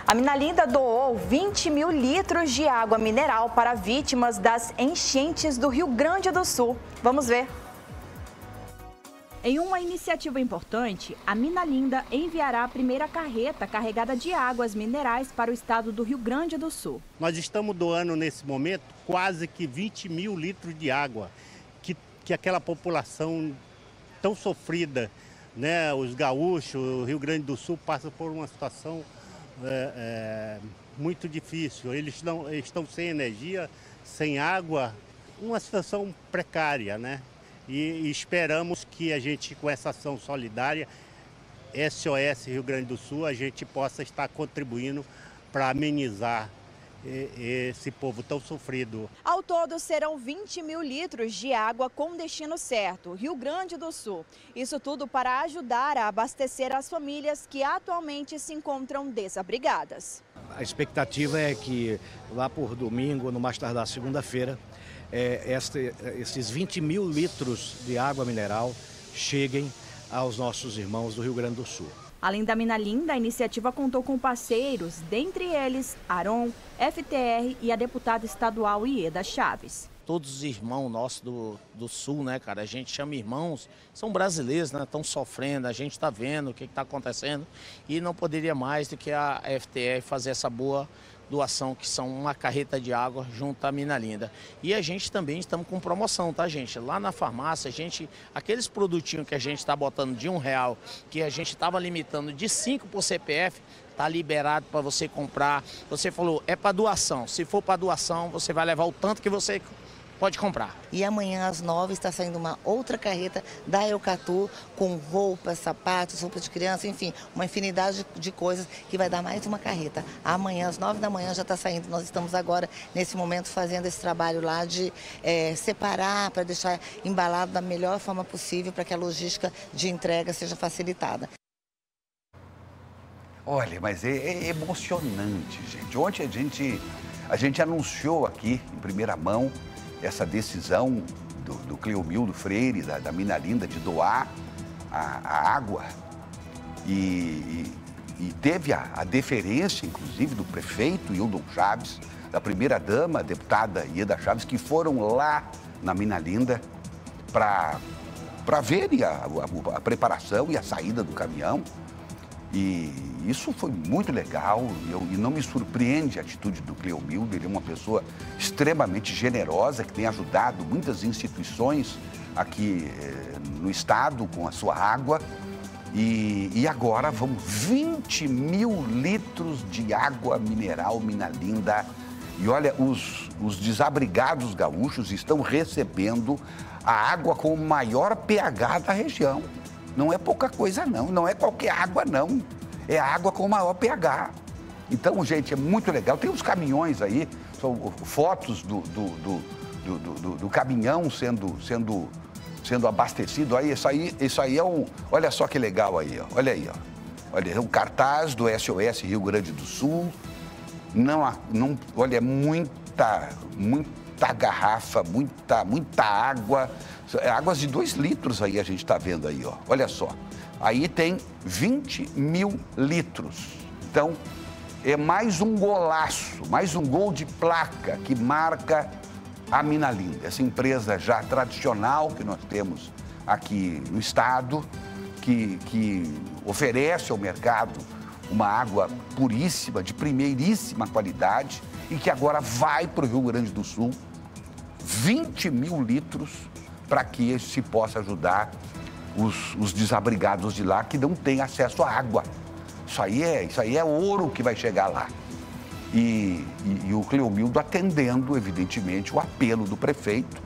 A Minalinda doou 20 mil litros de água mineral para vítimas das enchentes do Rio Grande do Sul. Vamos ver. Em uma iniciativa importante, a Minalinda enviará a primeira carreta carregada de águas minerais para o estado do Rio Grande do Sul. Nós estamos doando nesse momento quase que 20 mil litros de água, que aquela população tão sofrida, né? Os gaúchos, o Rio Grande do Sul passa por uma situação muito difícil. Eles estão sem energia, sem água, uma situação precária, né? E esperamos que a gente, com essa ação solidária, SOS Rio Grande do Sul, a gente possa estar contribuindo para amenizar esse povo tão sofrido. Ao todo, serão 20 mil litros de água com destino certo, Rio Grande do Sul. Isso tudo para ajudar a abastecer as famílias que atualmente se encontram desabrigadas. A expectativa é que lá por domingo, no mais tardar segunda-feira, esses 20 mil litros de água mineral cheguem aos nossos irmãos do Rio Grande do Sul. Além da Minalinda, a iniciativa contou com parceiros, dentre eles Aron, FTR e a deputada estadual Ieda Chaves. Todos os irmãos nossos do Sul, né, cara? A gente chama irmãos, são brasileiros, né? Estão sofrendo, a gente está vendo o que está acontecendo e não poderia mais do que a FTR fazer essa boa doação, que são uma carreta de água junto à Minalinda. E a gente também estamos com promoção, tá, gente? Lá na farmácia, aqueles produtinhos que a gente está botando de R$1, que a gente estava limitando de 5 por CPF, tá liberado para você comprar. Você falou, é para doação. Se for para doação, você vai levar o tanto que você pode comprar. E amanhã às 9 está saindo uma outra carreta da Eucatu com roupas, sapatos, roupa de criança, enfim, uma infinidade de coisas que vai dar mais uma carreta. Amanhã às 9 da manhã já está saindo. Nós estamos agora, nesse momento, fazendo esse trabalho lá de separar para deixar embalado da melhor forma possível para que a logística de entrega seja facilitada. Olha, mas é emocionante, gente. Ontem a gente anunciou aqui, em primeira mão, essa decisão do Cleomildo Freire, da Minalinda, de doar a água. E teve a deferência, inclusive, do prefeito Hildon Chaves, da primeira-dama, a deputada Ieda Chaves, que foram lá na Minalinda para verem a preparação e a saída do caminhão. E isso foi muito legal e não me surpreende a atitude do Cleomildo. Ele é uma pessoa extremamente generosa, que tem ajudado muitas instituições aqui no estado com a sua água. E agora vamos 20 mil litros de água mineral Minalinda. E olha, os desabrigados gaúchos estão recebendo a água com o maior pH da região. Não é pouca coisa, não é qualquer água, não. É a água com o maior pH. Então, gente, é muito legal. Tem uns caminhões aí, são fotos do caminhão sendo abastecido. Aí, isso aí é um... Olha só que legal aí, ó. Olha aí, ó. Olha, é um cartaz do SOS Rio Grande do Sul. Olha, muita garrafa, muita água. Águas de 2 litros aí a gente está vendo aí, ó. Olha só. Aí tem 20 mil litros. Então, é mais um golaço, mais um gol de placa que marca a Minalinda. Essa empresa já tradicional que nós temos aqui no estado, que oferece ao mercado uma água puríssima, de primeiríssima qualidade e que agora vai para o Rio Grande do Sul, 20 mil litros, para que se possa ajudar os desabrigados de lá que não têm acesso à água. Isso aí é ouro que vai chegar lá. E o Cleomildo atendendo, evidentemente, o apelo do prefeito,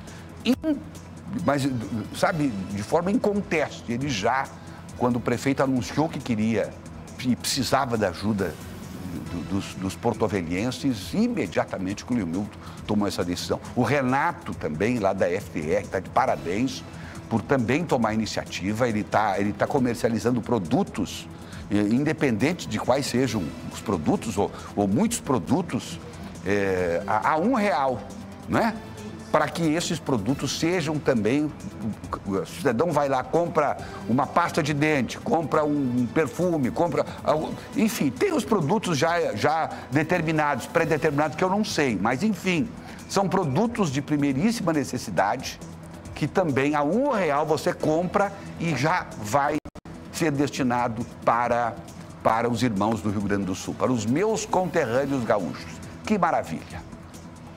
mas, sabe, de forma inconteste. Ele já, quando o prefeito anunciou que queria e precisava da ajuda dos porto-velhenses, imediatamente o Cleomildo tomou essa decisão. O Renato também, lá da FTR, está de parabéns por também tomar a iniciativa. Ele tá comercializando produtos, independente de quais sejam os produtos, ou muitos produtos, a R$1, né? para que esses produtos sejam também... O cidadão vai lá, compra uma pasta de dente, compra um perfume, compra... Enfim, tem os produtos já determinados, pré-determinados, que eu não sei, mas enfim, são produtos de primeiríssima necessidade que também a R$1 você compra e já vai ser destinado para os irmãos do Rio Grande do Sul, para os meus conterrâneos gaúchos. Que maravilha!